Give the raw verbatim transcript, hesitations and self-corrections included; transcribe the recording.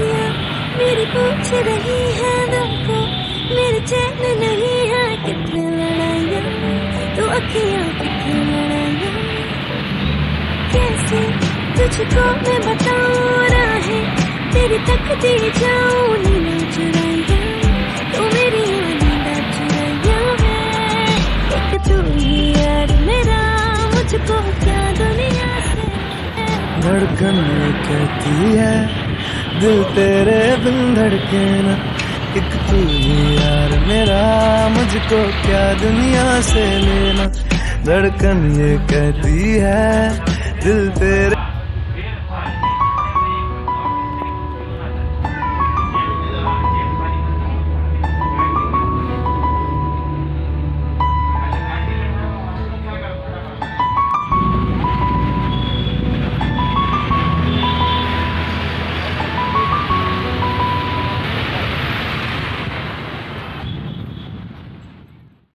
अखियाँ मेरी पूछ रही है दिल को, मेरे चैन नहीं है कितने लड़ाइयाँ, तो अखियाँ कितने लड़ाइयाँ। कैसे तुझको मैं बताऊँ राहें तेरी तक दी जाऊँ, नींद चुराइयाँ तो मेरी नींद चुराइयाँ है। एक तू ही यार मेरा, मुझको क्या दुनिया से। धड़कन ये कहती है दिल तेरे बिन धड़के ना, एक तू ही यार मेरा, मुझको क्या दुनिया से लेना। धड़कन ये कहती है दिल तेरे